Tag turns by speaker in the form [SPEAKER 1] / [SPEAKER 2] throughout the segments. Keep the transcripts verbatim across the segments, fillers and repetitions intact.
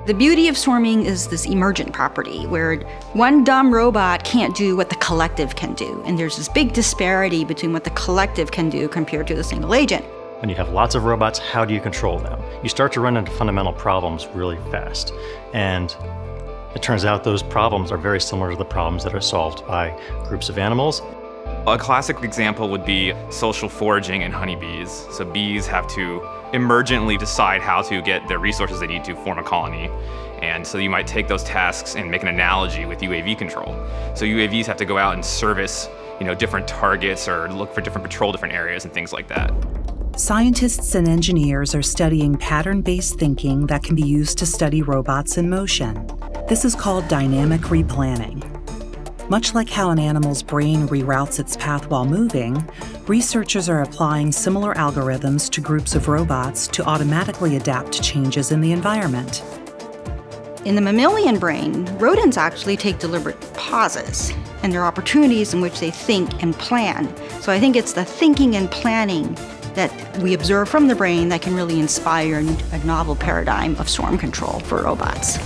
[SPEAKER 1] The beauty of swarming is this emergent property where one dumb robot can't do what the collective can do. And there's this big disparity between what the collective can do compared to the single agent.
[SPEAKER 2] When you have lots of robots, how do you control them? You start to run into fundamental problems really fast. And it turns out those problems are very similar to the problems that are solved by groups of animals.
[SPEAKER 3] A classic example would be social foraging in honeybees. So bees have to emergently decide how to get the resources they need to form a colony. And so you might take those tasks and make an analogy with U A V control. So U A Vs have to go out and service, you know, different targets or look for different patrol different areas and things like that.
[SPEAKER 4] Scientists and engineers are studying pattern-based thinking that can be used to study robots in motion. This is called dynamic replanning. Much like how an animal's brain reroutes its path while moving, researchers are applying similar algorithms to groups of robots to automatically adapt to changes in the environment.
[SPEAKER 1] In the mammalian brain, rodents actually take deliberate pauses, and there are opportunities in which they think and plan. So I think it's the thinking and planning that we observe from the brain that can really inspire a novel paradigm of swarm control for robots.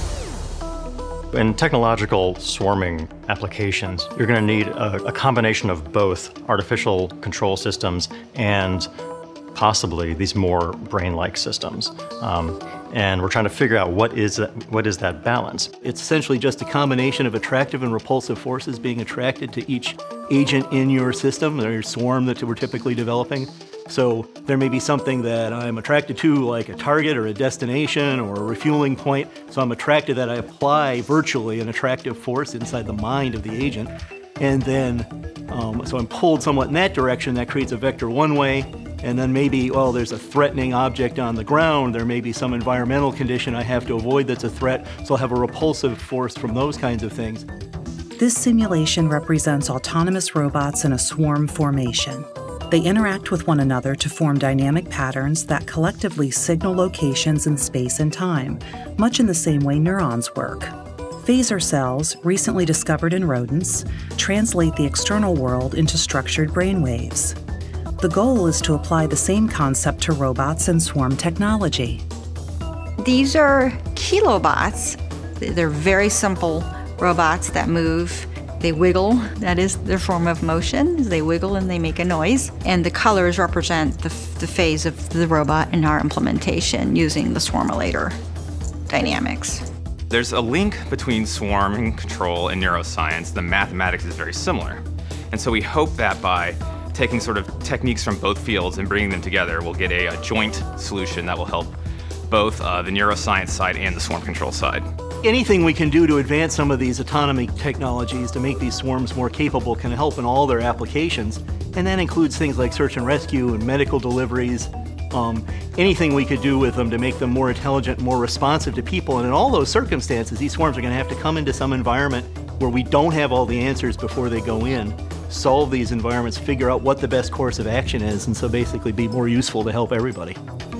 [SPEAKER 2] In technological swarming applications, you're going to need a, a combination of both artificial control systems and possibly these more brain-like systems. Um, and we're trying to figure out what is that, what is that balance.
[SPEAKER 5] It's essentially just a combination of attractive and repulsive forces being attracted to each agent in your system, or your swarm that we're typically developing. So there may be something that I'm attracted to, like a target or a destination or a refueling point. So I'm attracted that I apply virtually an attractive force inside the mind of the agent. And then, um, so I'm pulled somewhat in that direction. That creates a vector one way. And then maybe, well, there's a threatening object on the ground. There may be some environmental condition I have to avoid that's a threat. So I'll have a repulsive force from those kinds of things.
[SPEAKER 4] This simulation represents autonomous robots in a swarm formation. They interact with one another to form dynamic patterns that collectively signal locations in space and time, much in the same way neurons work. Phaser cells, recently discovered in rodents, translate the external world into structured brainwaves. The goal is to apply the same concept to robots and swarm technology.
[SPEAKER 1] These are kilobots. They're very simple robots that move. They wiggle, that is their form of motion. They wiggle and they make a noise. And the colors represent the, the phase of the robot in our implementation using the Swarmalator dynamics.
[SPEAKER 3] There's a link between swarm control and neuroscience. The mathematics is very similar. And so we hope that by taking sort of techniques from both fields and bringing them together, we'll get a, a joint solution that will help both uh, the neuroscience side and the swarm control side.
[SPEAKER 5] Anything we can do to advance some of these autonomy technologies to make these swarms more capable can help in all their applications. And that includes things like search and rescue and medical deliveries. Um, anything we could do with them to make them more intelligent, more responsive to people. And in all those circumstances, these swarms are going to have to come into some environment where we don't have all the answers before they go in, solve these environments, figure out what the best course of action is, and so basically be more useful to help everybody.